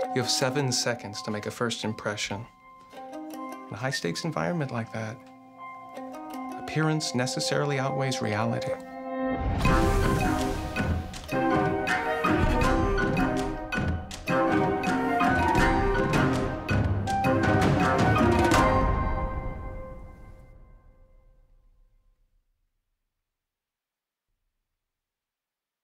You have 7 seconds to make a first impression. In a high-stakes environment like that, appearance necessarily outweighs reality.